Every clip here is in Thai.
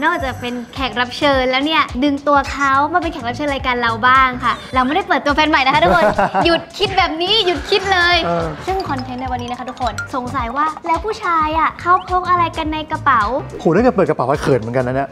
อกจากเป็นแขกรับเชิญแล้วเนี่ยดึงตัวเขามาเป็นแขกรับเชิญรายการเราบ้างค่ะเราไม่ได้เปิดตัวแฟนใหม่นะคะทุกคน หยุดคิดแบบนี้หยุดคิดเลยซึ่งคอนเทนต์ในวันนี้นะคะทุกคนสงสัยว่าแล้วผู้ชายอ่ะเขาพกอะไรกันในกระเป๋าโหถ้าเกิดเปิดกระเป๋าก็เขินเหมือนกันนะเนี่ย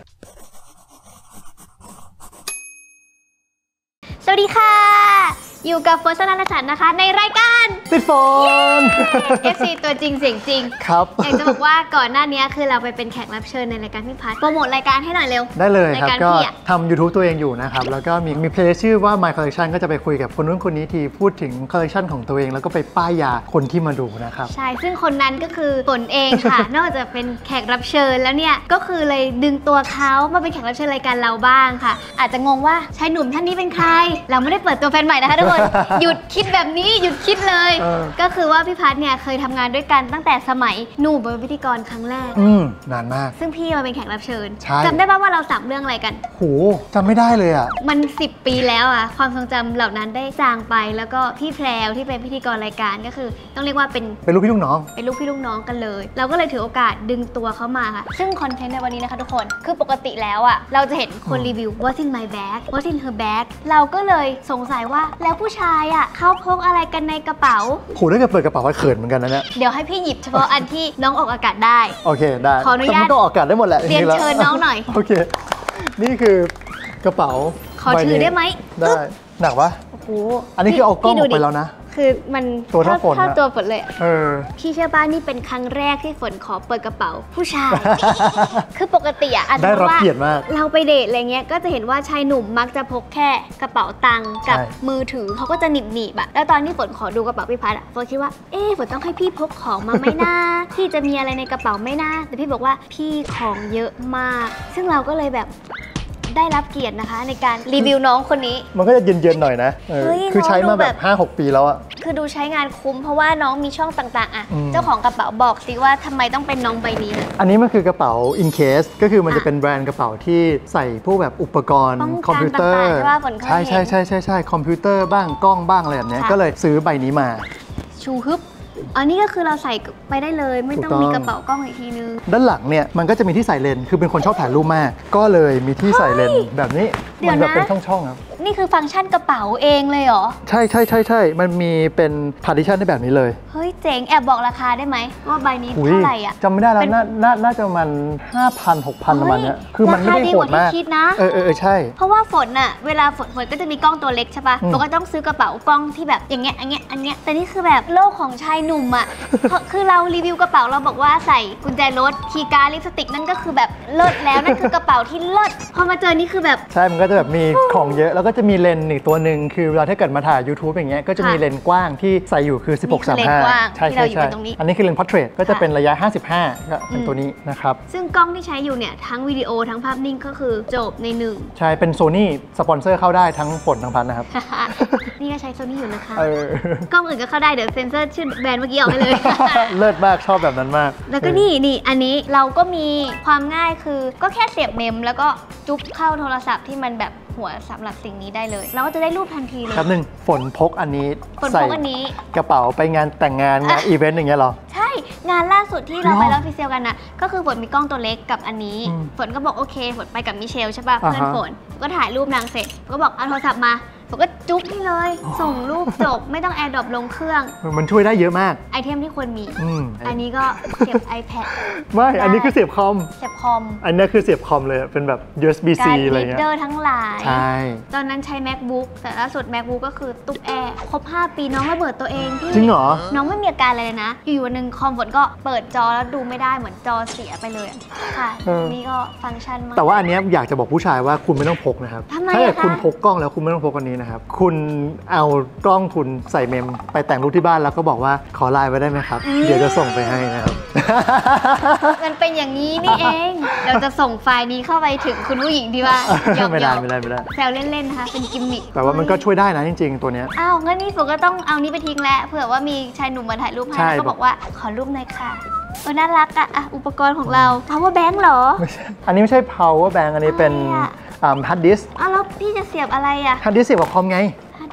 สวัสดีค่ะอยู่กับโฟร์ชนาชันนะคะในรายการติดโฟน FC ตัวจริงเสียงจริงครับอยากจะบอกว่าก่อนหน้านี้คือเราไปเป็นแขกรับเชิญในรายการพี่พัฒน์โปรโมทรายการให้หน่อยเร็วได้เลยครับก็ทำ YouTube ตัวเองอยู่นะครับแล้วก็มีเพลย์ชื่อว่า My Collection ก็จะไปคุยกับคนนู้นคนนี้ทีพูดถึงคอลเลคชันของตัวเองแล้วก็ไปป้ายยาคนที่มาดูนะครับใช่ซึ่งคนนั้นก็คือฝนเองค่ะ นอกจากเป็นแขกรับเชิญแล้วเนี่ยก็คือเลยดึงตัวเขามาเป็นแขกรับเชิญรายการเราบ้างค่ะอาจจะงงว่าชายหนุ่มท่านนี้เป็นใครเราไม่ได้เปิดตัวแฟนใหม่นะคะทุกคน หยุดคิดแบบนี้หยุดคิดเลยก็คือว่าพี่พัฒน์เนี่ยเคยทำงานด้วยกันตั้งแต่สมัยหนูเป็นพิธีกรครั้งแรกนานมากซึ่งพี่มาเป็นแขกรับเชิญจำได้ป่ะว่าเรา3เรื่องอะไรกันโหจำไม่ได้เลยอ่ะมัน10 ปีแล้วอ่ะความทรงจำเหล่านั้นได้จางไปแล้วก็พี่แพรวที่เป็นพิธีกรรายการก็คือต้องเรียกว่าเป็นลูกพี่ลูกน้องเป็นลูกพี่ลูกน้องกันเลยเราก็เลยถือโอกาสดึงตัวเขามาค่ะซึ่งคอนเทนต์ในวันนี้นะคะทุกคนคือปกติแล้วอ่ะเราจะเห็นคนรีวิว What's in my bag What's in her bag เราก็เลยสงสัยว่าแล้วผู้ชายอ่ะเขาพกอะไรกันในกระเป๋าโหถ้าเกิดเปิดกระเป๋าก็เขินเหมือนกันนะเนี่ยเดี๋ยวให้พี่หยิบเฉพาะอันที่น้องออกอากาศได้โอเคได้ขออนุญาตก็ออกอากาศได้หมดแหละเรียนเชิญน้องหน่อยโอเคนี่คือกระเป๋าขอถือได้ไหมได้หนักปะโอ้โหอันนี้คือเอากล้องออกไปแล้วนะคือมันตัวเท่าฝนตัวฝนเลยพี่เชื่อป่ะนี่เป็นครั้งแรกที่ฝนขอเปิดกระเป๋าผู้ชายคือปกติอ่ะได้รับเกียรติมากเราไปเดทอะไรเงี้ยก็จะเห็นว่าชายหนุ่มมักจะพกแค่กระเป๋าตังค์กับมือถือเขาก็จะหนีบอะแล้วตอนที่ฝนขอดูกระเป๋าพี่พัฒน์อะฝนคิดว่าฝนต้องให้พี่พกของมาไม่น่าพี่จะมีอะไรในกระเป๋าไม่น่าแต่พี่บอกว่าพี่ของเยอะมากซึ่งเราก็เลยแบบได้รับเกียรตินะคะในการรีวิวน้องคนนี้มันก็จะเย็นๆหน่อยนะคือใช้มาแบบ 5-6 ปีแล้วอะคือดูใช้งานคุ้มเพราะว่าน้องมีช่องต่างๆอะเจ้าของกระเป๋าบอกสิว่าทำไมต้องเป็นน้องใบนี้อันนี้มันคือกระเป๋า in case ก็คือมันจะเป็นแบรนด์กระเป๋าที่ใส่พวกแบบอุปกรณ์คอมพิวเตอร์ใช่คอมพิวเตอร์บ้างกล้องบ้างอะไรแบบนี้ก็เลยซื้อใบนี้มาชูฮึบอันนี้ก็คือเราใส่ไปได้เลยไม่ต้องมีกระเป๋ากล้องอีกทีนึงด้านหลังเนี่ยมันก็จะมีที่ใส่เลนส์คือเป็นคนชอบถ่ายรูปมากก็เลยมีที่ใส่เลนส์แบบนี้มันแบบเป็นช่องๆครับนี่คือฟังก์ชันกระเป๋าเองเลยเหรอใช่มันมีเป็นพาร์ติชันได้แบบนี้เลยเฮ้ยเจ๋งแอบบอกราคาได้ไหมว่าใบนี้เท่าไหร่อ่ะจำไม่ได้แล้วน่าจะมัน 5,000-6,000 ประมาณนี้คือมันไม่ได้โหดมากใช่เพราะว่าฝนอ่ะเวลาฝนก็จะมีกล้องตัวเล็กใช่ปะฝนก็ต้องซื้อกระเป๋ากล้องที่แบบอย่างเงี้ยแต่นี่คือแบบโลกของชายหนุ่มอ่ะคือเรารีวิวกระเป๋าเราบอกว่าใส่กุญแจรถคีย์การ์ดลิปสติกนั่นก็คือแบบเลิศแล้วนั่นคือกระเป๋าที่เลิศพอมาเจอนี่คือแบบใช่มันก็จะแบบมีของเยอะแล้วก็จะมีเลนส์อีกตัวหนึ่งคือเวลาถ้าเกิดมาถ่าย YouTube อย่างเงี้ยก็จะมีเลนส์กว้างที่ใส่อยู่คือ 16-35 ใช่อันนี้คือเลนส์ Portrait ก็จะเป็นระยะ 55 ก็เป็นตัวนี้นะครับซึ่งกล้องที่ใช้อยู่เนี่ยทั้งวิดีโอทั้งภาพนิ่งก็คือจบใน1 ใช่เป็น Sony สปอนเซอร์เข้าได้ทั้งฝนทั้งพัดนะครับนี่ก็ใช้ Sony อยู่นะคะกล้องอื่นก็เข้าได้เดี๋ยวเซ็นเซอร์ชื่อแบรนด์เมื่อกี้ออกให้เลยเลิศมากชอบแบบนั้นมากแล้วก็นี่อันนี้เราก็มีความง่ายคือก็แค่เสียบเมมแล้วก็จุ๊บเข้าโทรศัพท์ที่มันแบบหัวสำหรับสิ่งนี้ได้เลยเราก็จะได้รูปทันทีเลยครับ1ฝนพกอันนี้ใส่กระเป๋าไปงานแต่งงานอีเวนต์อย่างเงี้ยหรอใช่งานล่าสุดที่เราไปแล้วฟิเซลกันนะก็คือฝนมีกล้องตัวเล็กกับอันนี้ฝนก็บอกโอเคฝนไปกับมิเชลใช่ป่ะเพื่อนฝนก็ถ่ายรูปนางเสร็จก็บอกเอาโทรศัพท์มาผมก็จุ๊บให้เลยส่งรูปจบไม่ต้องแอร์ดรอปลงเครื่องมันช่วยได้เยอะมากไอเทมที่ควรมีอันนี้ก็เสียบ iPad ไม่อันนี้คือเสียบคอมอันนี้คือเสียบคอมเลยเป็นแบบ USB-C อะไรเงี้ยการ์ดรีดเดอร์ทั้งหลายใช่ตอนนั้นใช้ MacBook แต่ล่าสุด MacBook ก็คือตุ๊กแอร์ครบ5 ปีน้องระเบิดตัวเองพี่จริงเหรอน้องไม่มีอาการอะไรเลยนะอยู่วันนึงคอมฝนก็เปิดจอแล้วดูไม่ได้เหมือนจอเสียไปเลยค่ะนี่ก็ฟังก์ชันมากแต่ว่าอันนี้อยากจะบอกผู้ชายว่าคุณไม่ต้องพกนะครับถ้าเกิดคุณพกกล้องแล้วคุณไม่ต้องพกอันนี้นะครับคุณเอากล้องคุณใส่เมมไปแต่งรูปที่บ้านแล้วก็บอกว่าขอไลน์ไว้ได้ไหมครับเดี๋ยวจะส่งไปให้นะครับมันเป็นอย่างนี้นี่เองเราจะส่งไฟล์นี้เข้าไปถึงคุณผู้หญิงดีว่าไม่ได้แซวเล่นๆนะคะเป็นกิมมิคแต่ว่ามันก็ช่วยได้นะจริงๆตัวเนี้ยอ้าวงั้นนี่ฝนก็ต้องเอานี้ไปทิ้งแล้วเผื่อว่ามีชายหนุ่มมาถ่ายรูปให้ก็บอกว่าขอรูปหน่อยค่ะน่ารักอะอุปกรณ์ของเรา power bank เหรอไม่ใช่อันนี้ไม่ใช่ power bank อันนี้เป็นhard disk แล้วพี่จะเสียบอะไรอะ hard disk เสียบกับคอมไง hard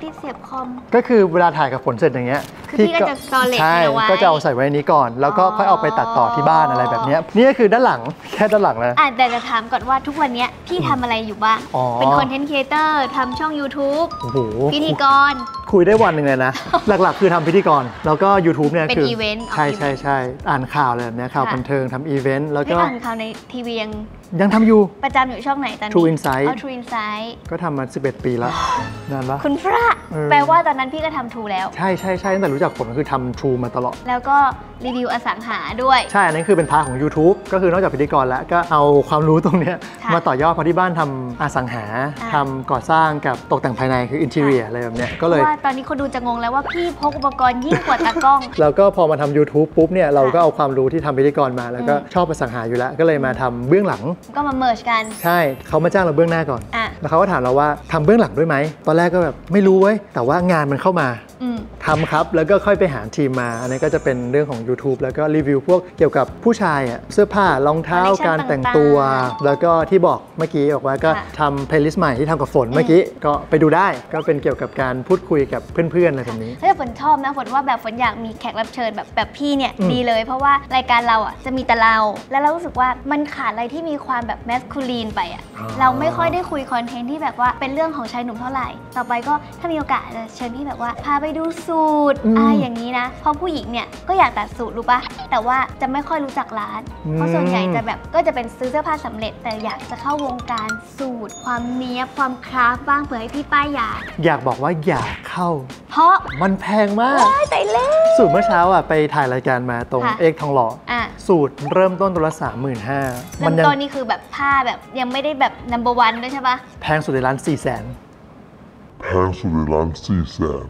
ที่เสียบคอมก็คือเวลาถ่ายกับฝนเสร็จอย่างเงี้ยคือพี่ก็จะสตอเรจไว้ก็จะเอาใส่ไว้นี้ก่อนแล้วก็ค่อยเอาไปตัดต่อที่บ้านอะไรแบบนี้นี่ก็คือด้านหลังแค่ด้านหลังนะแต่จะถามก่อนว่าทุกวันนี้พี่ทำอะไรอยู่บ้างเป็นคอนเทนต์ครีเอเตอร์ทำช่อง YouTube พิธีกรคุยได้วันหนึ่งเลยนะ หลักๆคือทำพิธีกรแล้วก็ YouTube เนี่ยเป็นอีเวนต์ใช่อ่านข่าวอะไรแบบนี้ข่าวบันเทิงทำอีเวนต์แล้วก็อ่านข่าวในทีวียังทำอยู่ประจำอยู่ช่องไหนตอนนี้ True Insight True Insight ก็ทำมา11 ปีแล้วนานปะคุณพระแปลว่าตอนนั้นพี่ก็ทำ True แล้วใช่ตั้งแต่รู้จักผมก็คือทำ True มาตลอดแล้วก็รีวิวอสังหาด้วยใช่อันนี้คือเป็นพาร์ทของ YouTube ก็คือนอกจากพิธีกรแล้วก็เอาความรู้ตรงนี้มาต่อยอดเพราะที่บ้านทำอสังหาทำก่อสร้างกับตกแต่งภายในคือ Interior อะไรแบบนี้ก็เลยว่าตอนนี้คนดูจะงงแล้วว่าพี่พกอุปกรณ์ยิ่งกว่าตากล้องแล้วก็พอมาทำ YouTube ปุ๊บเนี่ยเราก็เอาความรู้ที่ทำพิธีกรมาแล้วก็ชอบอสังหาอยู่แล้วก็เลยมาทำเบื้องหลังก็มาเมิร์จกันใช่เขามาจ้างเราเบื้องหน้าก่อนแล้วเขาก็ถามเราว่าทำเบื้องหลังด้วยไหมตอนแรกก็แบบไม่รู้เว้ยแต่ว่างานมันเข้ามาทำครับแล้วก็ค่อยไปหาทีมมาอันนี้ก็จะเป็นเรื่องของ YouTube แล้วก็รีวิวพวกเกี่ยวกับผู้ชายเสื้อผ้ารองเท้าการแต่งตัวแล้วก็ที่บอกเมื่อกี้บอกว่าก็ทำเพลย์ลิสต์ใหม่ที่ทำกับฝนเมื่อกี้ก็ไปดูได้ก็เป็นเกี่ยวกับการพูดคุยกับเพื่อนๆอะไรแบบนี้ถ้าฝนชอบนะฝนว่าแบบฝนอยากมีแขกรับเชิญแบบพี่เนี่ยดีเลยเพราะว่ารายการเราจะมีแต่เราแล้วเรารู้สึกว่ามันขาดอะไรที่มีความแบบแมสคูลีนไปเราไม่ค่อยได้คุยคอนเทนต์ที่แบบว่าเป็นเรื่องของชายหนุ่มเท่าไหร่ต่อไปก็ถ้ามีโอกาสจะเชิญพี่แบบว่าพาไปดูสูตรอย่างนี้นะเพราะผู้หญิงเนี่ยก็อยากตัดสูตรรู้ปะแต่ว่าจะไม่ค่อยรู้จักร้านเพราะส่วนใหญ่จะแบบก็จะเป็นซื้อเสื้อผ้าสำเร็จแต่อยากจะเข้าวงการสูตรความเนี้ยบความคราฟบ้างเผื่อให้พี่ป้ายอยากบอกว่าอยากเข้าเพราะมันแพงมากแต่เล่สูตรเมื่อเช้าไปถ่ายรายการมาตรงเอกทองหล่อสูตรเริ่มต้นตัวละ 35,000 มันตอนนี้คือแบบผ้าแบบยังไม่ได้แบบ number 1ด้วยใช่ปะแพงสุดในร้าน 400,000 แพงสุดในร้าน 400,000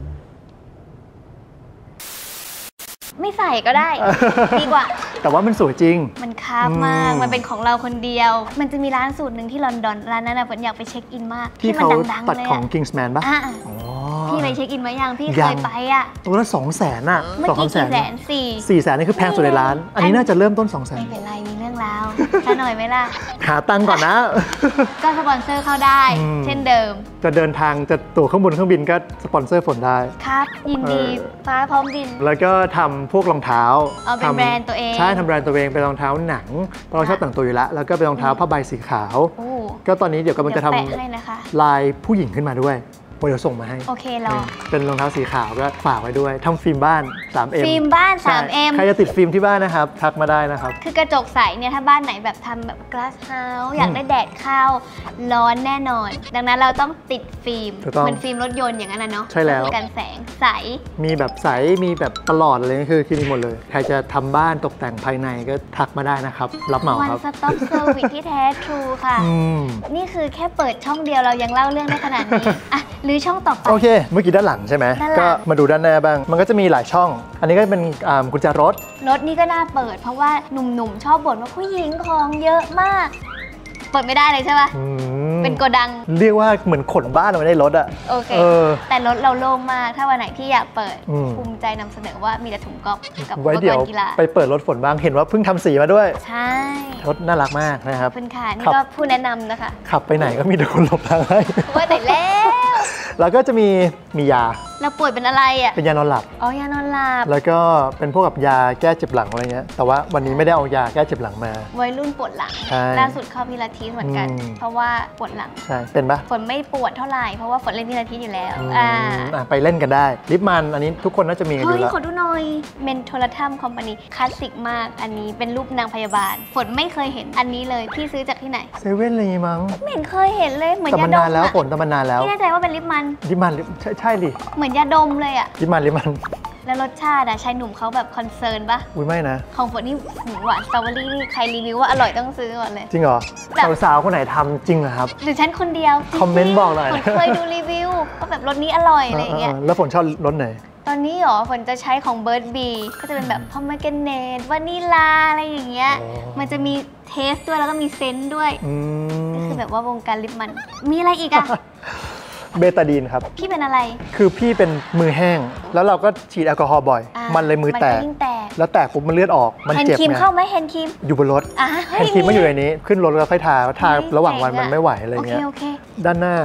ไม่ใส่ก็ได้ดีกว่าแต่ว่ามันสวยจริงมันคาบมากมันเป็นของเราคนเดียวมันจะมีร้านสูตรหนึ่งที่ลอนดอนร้านนั้นฝนอยากไปเช็คอินมากที่เขาตัดของ Kingsman ป่ะพี่ไปเช็คอินมายังพี่เคยไปตัวละ200,000 เมื่อกี้ 400,000นี่คือแพงสุดในร้านอันนี้น่าจะเริ่มต้น 200,000 ไม่เป็นไรมีเรื่องราวแค่หน่อยไหมล่ะหาตังค์ก่อนนะก็สปอนเซอร์เข้าได้เช่นเดิมจะเดินทางจะตั๋วข้างบนเครื่องบินก็สปอนเซอร์ฝนได้ครับยินดีฟ้าพร้อมบินแล้วก็ทำพวกรองเท้าเป็นแบรนด์ตัวเองใช่ทำแบรนด์ตัวเองเป็นรองเท้าหนังเราชอบแต่งตัวอยู่แล้วแล้วก็เป็นรองเท้าผ้าใบสีขาวก็ตอนนี้เดี๋ยวกำลังจะทำลายผู้หญิงขึ้นมาด้วยเดี๋ยวส่งมาให้โอเครอเป็นรองเท้าสีขาวก็ฝากไว้ด้วยทำฟิล์มบ้าน 3M ฟิล์มบ้าน 3M ใครจะติดฟิล์มที่บ้านนะครับทักมาได้นะครับคือกระจกใสเนี่ยถ้าบ้านไหนแบบทำแบบ glass house อยากได้แดดเข้าร้อนแน่นอนดังนั้นเราต้องติดฟิล์มเหมือนฟิล์มรถยนต์อย่างนั้นนะเนาะใช่แล้วกันแสงใสมีแบบใสมีแบบตลอดเลยคือมีหมดเลยใครจะทำบ้านตกแต่งภายในก็ทักมาได้นะครับรับเหมาครับ One Stop Service ที่แท้ True ค่ะนี่คือแค่เปิดช่องเดียวเรายังเล่าเรื่องได้ขนาดนี้หรือช่องต่อไปโอเคเมื่อกี้ด้านหลังใช่ไหมก็มาดูด้านหน้าบ้างมันก็จะมีหลายช่องอันนี้ก็เป็นกุญแจรถนี่ก็น่าเปิดเพราะว่าหนุ่มๆชอบบ่นว่าผู้หญิงของเยอะมากเปิดไม่ได้เลยใช่ปะเป็นโกดังเรียกว่าเหมือนขนบ้านมาได้รถอะโอเคแต่รถเราโล่งมากถ้าวันไหนที่อยากเปิดภูมิใจนำเสนอว่ามีแต่ถุงก๊อฟกับอุปกรณ์กีฬาไปเปิดรถฝนบ้างเห็นว่าเพิ่งทำสีมาด้วยใช่รถน่ารักมากนะครับเป็นค่ะนี่ก็ผู้แนะนำนะคะขับไปไหนก็มีแต่คนหลบทางให้ว่าแต่แล้วก็จะมียาเราป่วยเป็นอะไรเป็นยานอนหลับยานอนหลับแล้วก็เป็นพวกกับยาแก้เจ็บหลังอะไรเงี้ยแต่ว่าวันนี้ไม่ได้เอายาแก้เจ็บหลังมาวัยรุ่นปวดหลังล่าสุดเข้าพิลาทิสเหมือนกันเพราะว่าปวดหลังใช่เป็นปะฝนไม่ปวดเท่าไหร่เพราะว่าฝนเล่นพิลาทิสอยู่แล้วไปเล่นกันได้ลิปมันอันนี้ทุกคนน่าจะมีกันอยู่แล้วขอดูหน่อยเมนโทรทัมคอมพานีคลาสสิกมากอันนี้เป็นรูปนางพยาบาลฝนไม่เคยเห็นอันนี้เลยพี่ซื้อจากที่ไหนเซเว่นเลยมั้งไม่เห็นเคยเห็นเลยเหมือนยาดมแต่มันนานแล้วฝนแต่มันนานแล้วพี่แน่ใจว่าเป็นลิปมันใช่ดิเหมือนยาดมเลยลิปมันแล้วรสชาติชายหนุ่มเขาแบบคอนเซิร์นปะอุ้ยไม่นะของฝนนี่หวานสตรอเบอรี่นี่ใครรีวิวว่าอร่อยต้องซื้อก่อนเลยจริงเหรอสาวๆคนไหนทำจริงเหรอครับหรือฉันคนเดียวคอมเมนต์บอกหน่อยฝนเคยดูรีวิวว่าแบบรสนี้อร่อยอะไรอย่างเงี้ยแล้วฝนชอบรสไหนตอนนี้ฝนจะใช้ของเบิร์ดบีก็จะเป็นแบบพอมเกเนตวานิลาอะไรอย่างเงี้ยมันจะมีเทสด้วยแล้วก็มีเซนต์ด้วยก็คือแบบว่าวงการลิปมันมีอะไรอีกเบตาดีนครับพี่เป็นอะไรคือพี่เป็นมือแห้งแล้วเราก็ฉีดแอลกอฮอล์บ่อยมันเลยมือแตกแล้วแตกปุ๊บมันเลือดออกมันเจ็บไงแฮนด์ครีมเข้าไหมแฮนด์ครีมอยู่บนรถแฮนด์ครีมไม่อยู่ในนี้ขึ้นรถแล้วค่อยทาระหว่างวันมันไม่ไหวอะไรเงี้ยด้านหน้า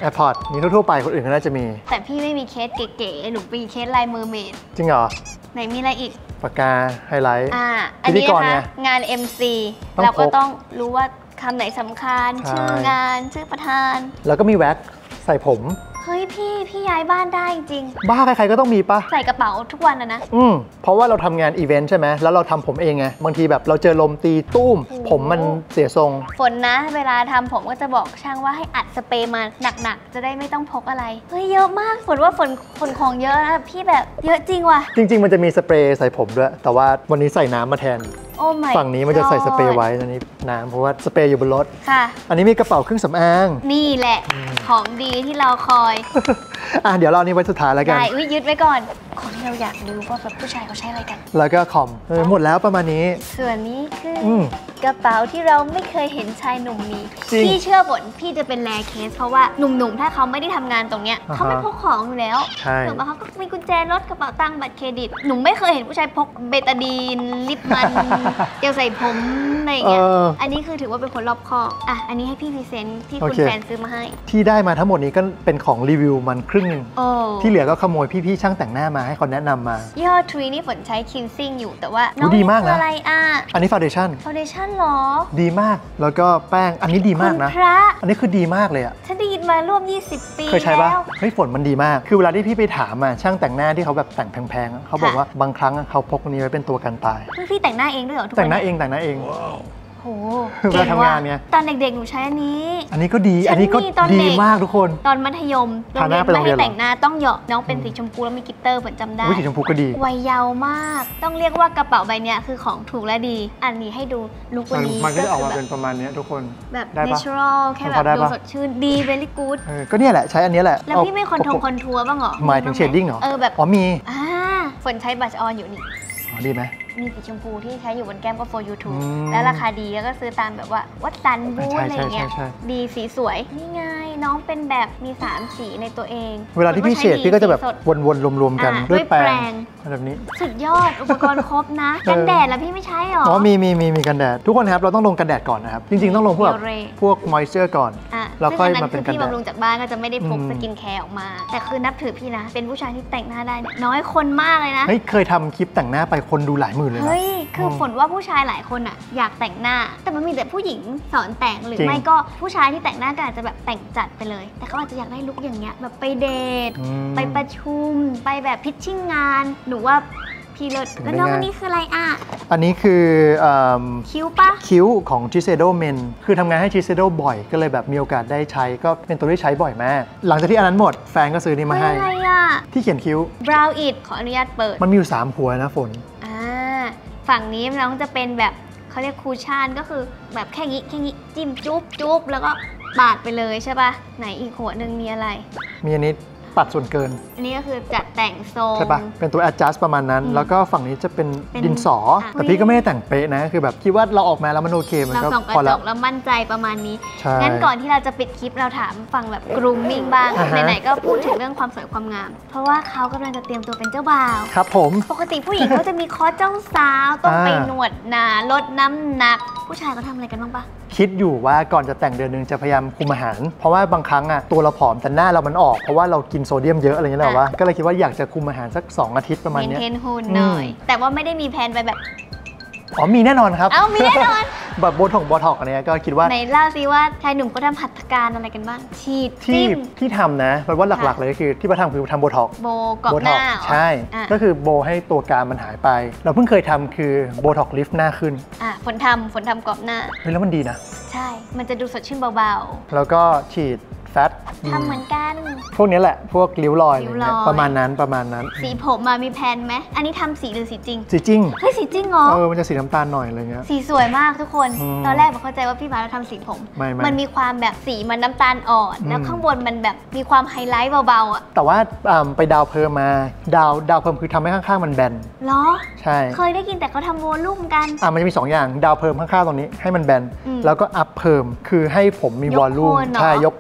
AirPods มีทั่วๆไปคนอื่นก็น่าจะมีแต่พี่ไม่มีเคสเก๋ๆหนูมีเคสลายเมอร์เมดจริงเหรอไหนมีอะไรอีกปากกาไฮไลท์อันนี้พิธีกรนะไงคะงาน MC ต้องเราก็พกต้องรู้ว่าคำไหนสำคัญใช่ชื่องานชื่อประธานแล้วก็มีแว็กใส่ผมเฮ้ยพี่ย้ายบ้านได้จริงบ้าใครๆก็ต้องมีปะใส่กระเป๋าทุกวันนะเพราะว่าเราทำงานอีเวนต์ใช่ไหมแล้วเราทำผมเองไงบางทีแบบเราเจอลมตีตุ้ม ผมมันเสียทรงฝนนะ เวลาทำผมก็จะบอกช่างว่าให้อัดสเปรย์มาหนักๆ จะได้ไม่ต้องพกอะไร เฮ้ยเยอะมากฝนว่าฝนของเยอะนะพี่แบบเยอะจริงว่ะจริง ๆ มันจะมีสเปรย์ใส่ผมด้วย แต่ว่าวันนี้ใส่น้ำมาแทนโอ้ my ฝั่งนี้มันจะใส่สเปรย์ไว้อันนี้น้ำเพราะว่าสเปรย์อยู่บนรถค่ะอันนี้มีกระเป๋าเครื่องสำอางนี่แหละของดีที่เราคอยเดี๋ยวเราอันนี้ไว้สุดท้ายแล้วกันได้ยึดไว้ก่อนของที่เราอยากรู้ว่าแบบผู้ชายเขาใช้อะไรกันแล้วก็คอมหมดแล้วประมาณนี้ส่วนนี้คืออมกระเป๋าที่เราไม่เคยเห็นชายหนุ่มมีจริงพี่เชื่อฝนพี่จะเป็นแรร์เคส เพราะว่าหนุ่มๆ ถ้าเขาไม่ได้ทำงานตรงเนี้ยอ่าฮะเขาไม่พกของอยู่แล้วใช่หรือว่าเขาก็มีกุญแจรถกระเป๋าตังค์บัตรเครดิตหนุ่มไม่เคยเห็นผู้ชายพกเบตาดีนลิปมัน เจลใส่ผมอะไรอย่างเงี้ย อันนี้คือถือว่าเป็นคนรอบคอบอันนี้ให้พี่พรีเซนต์ที่คุณแฟนซื้อมาให้ที่ได้มาทั้งหมดนี้ก็เป็นของรีวิวมันครึ่งหนึงโอ้ที่เหลือก็ขโมยพี่ๆช่างแต่งหน้ามาให้เขาแนะนำมายี่ห้อทรีนี่ฝนใช้คินซิ่งอยู่แต่ว่าน้องดีมากนะคืออะไรอันนี้ฟาวเดชั่นฟาวเดชั่นหรอดีมากแล้วก็แป้งอันนี้ดีมากนะคุณพระอันนี้คือดีมากเลยอะฉันได้ยินมาร่วม 20 ปีเคยใช้ปะแล้วเฮ้ยฝนมันดีมาก คือเวลาที่พี่ไปถามช่างแต่งหน้าที่เขาแบบแต่งแพงๆเขาบอกค่ะว่าบางครั้งเขาพกอันนี้ไว้เป็นตัวกันตายพี่แต่งหน้าเองด้วยเหรอทุกคนแต่งหน้าเองแต่งหน้าเองโอ้โหเวลาทำงานเนี่ยตอนเด็กๆหนูใช้อันนี้อันนี้ก็ดีฉันอันนี้ก็มีตอนเด็กดีมากทุกคนตอนมัธยมทาหน้าไปโรงเรียนเหรอไม่ให้แต่งหน้าต้องเหยาะน้องเป็นสีชมพูแล้วมีกลิตเตอร์ฝนจำได้วิสีชมพูก็ดีวัยเยาว์มาก ต้องเรียกว่ากระเป๋าใบเนี้ยคือของถูกและดี อันนี้ให้ดูลุควันนี้มันก็จะออกมาคืเป็นประมาณนี้ทุกคนแบบได้ปะ natural แค่แบพอบ ได้ดูปะสดชื่นดี very good ก็เนี่ยแหละใช้อันนี้แหละแล้วพี่ไม่คอนทัวร์บ้างเหรอหมายถึงเชดดิ้งเหรอแบบอ๋อมีฝนใช้บัชออนอยู่นี่อ๋อดีไหมมีสีชมพูที่ใช้อยู่บนแก้มก็ for YouTube อืมและราคาดีแล้วก็ซื้อตามแบบว่าวัดซันบูธใช่อะไรอย่างเงี้ยใช่ดีสีสวย นี่ไงน้องเป็นแบบมี 3 สีในตัวเองเวลาที่พี่เชดพี่ก็จะแบบวนๆรวมๆกันอ่ะด้วยแปรด้วยแปรงงแบบนี้สุดยอดอุปกรณ์ครบนะ กันแดดแล้วพี่ไม่ใช้หรออ๋อมีกันแดดทุกคนครับเราต้องลงกันแดดก่อนนะครับจริงๆต้องลงพวก Biore พวกมอยเจอร์ก่อน แล้วค่อยมาเป็นกันพี่แดดบำรุงจากบ้านก็จะไม่ได้พกอืมสกินแคร์ออกมา แต่คือนับถือพี่นะ เป็นผู้ชายที่แต่งหน้าได้เนี่ยน้อยคนมากเลยนะเฮ้ยเคยทำคลิปแต่งหน้าไปคนดูหลายหมื่นเลยนะเฮ้ย คือฝนว่าผู้ชายหลายคนอะอยากแต่งหน้า แต่มันมีแต่ผู้หญิงสอนแต่งหรือจริงไม่ก็ผู้ชายที่แต่งหน้าก็อาจจะแบบแต่งจัดไปเลย แต่เขาอาจจะอยากได้ลุคอย่างเงี้ยแบบไปเดทอืมไปประชุม ไปแบบพิชชิ่งงาน หนูว่าพี่เลิศถึงแล้วได้น้องง่ายอันนี้คืออะไรอ่ะอันนี้คือเอิ่มคิ้วปะคิ้วของ Shiseido Men คือทำงานให้ Shiseido บ่อย ก็เลยแบบมีโอกาสได้ใช้ก็เป็นตัวที่ใช้บ่อยมาก หลังจากที่อันนั้นหมดแฟนก็ซื้อนี่มาเฮ้ยให้อะไรอ่ะที่เขียนคิ้ว brow it ขออนุญาตเปิดมันมีอยู่ 3 หัวนะฝนฝั่งนี้น้องจะเป็นแบบเขาเรียกคูชั่นก็คือแบบแค่งี้จิ้มจุ๊บแล้วก็ปาดไปเลยใช่ปะไหนอีกหัวหนึ่งมีอะไรมีอันนี้ปัดส่วนเกินอันนี้ก็คือจัดแต่งทรงใช่ปะเป็นตัว adjust ประมาณนั้น แล้วก็ฝั่งนี้จะเป็นเป็นดินสอ แต่พี่ก็ไม่ได้แต่งเป๊ะนะ คือแบบคิดว่าเราออกมาแล้วมันโอเค มันเราก็ส่องกพอระจแล้วกแล้วมั่นใจประมาณนี้ใช่งั้นก่อนที่เราจะปิดคลิปเราถามฝั่งแบบ grooming บ้างอ่าฮะไหนๆก็พูดถึงเรื่องความสวยความงาม เพราะว่าเขากำลังจะเตรียมตัวเป็นเจ้าบ่าวครับผมปกติผู้หญิงก็จะมีคอร์สเจ้าสาวต้องไปอ่าหนวดหนาลดน้ำหนัก ผู้ชายเขาทำอะไรกันบ้างปะคิดอยู่ว่าก่อนจะแต่งเดือนนึงจะพยายามคุมอาหาร เพราะว่าบางครั้งตัวเราผอมแต่หน้าเรามันออก เพราะว่าเรากินโซเดียมเยอะอะไรเงี้ยแหละว่าก็เลยคิดว่าอยากจะคุมอาหารสัก 2 อาทิตย์ประมาณเมนเนี้ยเทนหุ่นหน่อย แต่ว่าไม่ได้มีแผนไปแบบอ๋อมีแน่นอนครับเอ้ามีแน่นอนแบบโบท็อกอันเนี้ยก็คิดว่าไหนเล่าซิว่าชายหนุ่มเขาทำหัตถการอะไรกันบ้าง ฉีดที่จิ้มที่ทำนะแปลว่าหลักๆเลยก็คือที่ประทำคือทำโบท็อกโบกรอบหน้าเหรอใช่อ่ะก็คือโบให้ตัวกรามมันหายไป เราเพิ่งเคยทำคือโบท็อกลิฟต์หน้าขึ้นฝนทำกรอบหน้าเฮ้ยแล้วมันดีนะใช่ มันจะดูสดชื่นเบาแล้วก็ฉีดแฟตๆทำเหมือนกันพวกนี้แหละพวกริ้วรอยอะไรริ้วรเงี้อย ยประมาณนั้นสีผมมามีแผนไหม อันนี้ทำสีหรือสีจริงสีจริงเฮ้ย สีจริงเหรอมันจะสีน้ำตาลหน่อยอะไรเงี้ยสีสวยมากทุกคนอืมตอนแรกผมเข้าใจว่าพี่บาสเราทำสีผมไม่มันมีความแบบสีมันน้ำตาลอ่อน แล้วข้างบนมันแบบมีความไฮไลท์เบาๆอ่ะแต่ว่าไปดาวเพิ่มมาดาวเพิ่มคือทำให้ข้างๆมันแบนเหรอใช่เคยได้ยินแต่เขาทำโวลุ่มกันมันจะมี 2 อย่างดาวเพิ่มข้างๆตรงนี้ให้มันแบนอืมแล้วก็อัพเพิ่มคือให้ผมมียกวอลลุ่มโคนเหรอใช่ยกโคนเวลาเซ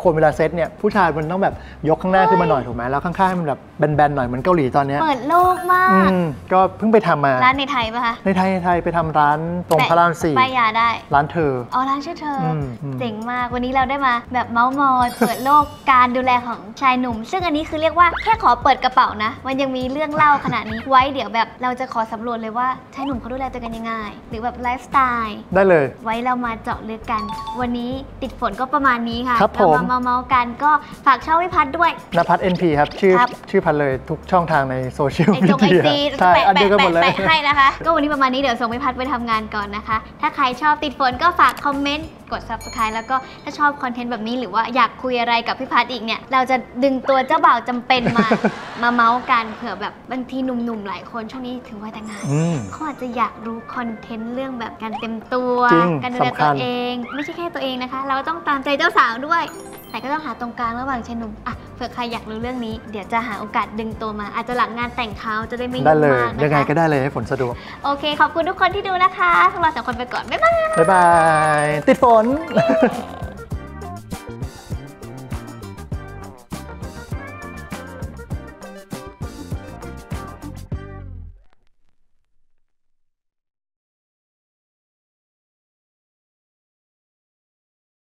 ตเนี่ยผู้ชายมันต้องแบบยกข้างหน้าขึ้นมาหน่อยถูกไหมแล้วข้างๆมันแบบแบนๆหน่อยเหมือนเกาหลีตอนเนี้ยเปิดโลกมากก็เพิ่งไปทำมาร้านในไทยปะคะในไทยไปทำร้านตรงพระราม 4 ป้ายยาได้ร้านเธอร้านชื่อเธอเจ๋งมากวันนี้เราได้มาแบบเมาส์มอยเปิดโลกการดูแลของชายหนุ่มซึ่งอันนี้คือเรียกว่าแค่ขอเปิดกระเป๋านะมันยังมีเรื่องเล่าขนาดนี้ไว้เดี๋ยวแบบเราจะขอสำรวจเลยว่าชายหนุ่มเขาดูแลตัวกันยังไงหรือแบบไลฟ์สไตล์ได้เลยไว้เรามาเจาะลึกกันวันนี้ติดฝนก็ประมาณนี้ค่ะเรามาเมาส์กันก็ฝากช่องวิพัฒน์ด้วยณภัทร NP ครับชื่อพันเลยทุกช่องทางในโซเชียลมีเดียใช่อันเดียวกันหมดเลยแปะให้นะคะก็วันนี้ประมาณนี้เดี๋ยวส่งวิพัฒน์ไปทำงานก่อนนะคะถ้าใครชอบติดฝนก็ฝากคอมเมนต์กด Subscribe แล้วก็ถ้าชอบคอนเทนต์แบบนี้หรือว่าอยากคุยอะไรกับพี่พัฒน์อีกเนี่ยเราจะดึงตัวเจ้าบ่าวจำเป็นมาเมาส์กันเผื่อแบบบางทีหนุ่มๆหลายคนช่วงนี้ถึงวัยแต่งงานเขาอาจจะอยากรู้คอนเทนต์เรื่องแบบการเต็มตัวการดูแลตัวเองไม่ใช่แค่ตัวเองนะคะเราต้องตามใจเจ้าสาวด้วยแต่ก็ต้องหาตรงกลางระหว่างชายหนุ่มเผื่อใครอยากรู้เรื่องนี้เดี๋ยวจะหาโอกาสดึงตัวมาอาจจะหลังงานแต่งเขาจะได้ไม่ยุ่งมากนะคะยังไงก็ได้เลยให้ฝนสะดวกโอเคขอบคุณทุกคนที่ดูนะคะพวกเราสองคนไปก่อนบ๊ายบายติดฝน